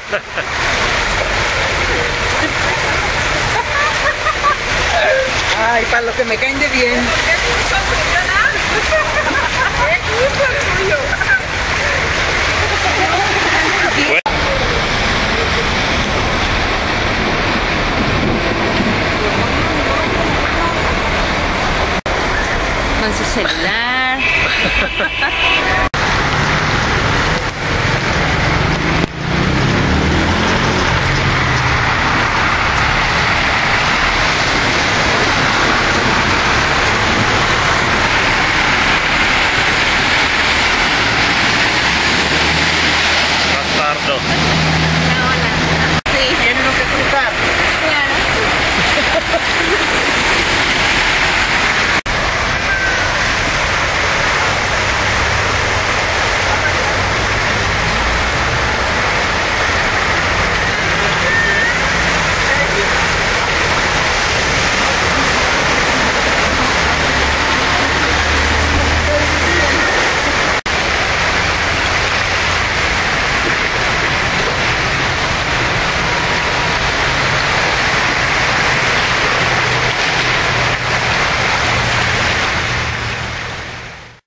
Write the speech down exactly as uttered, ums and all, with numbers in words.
Ay, para lo que me caen de bien. Es mucho tuyo, ¿no? Es mucho tuyo.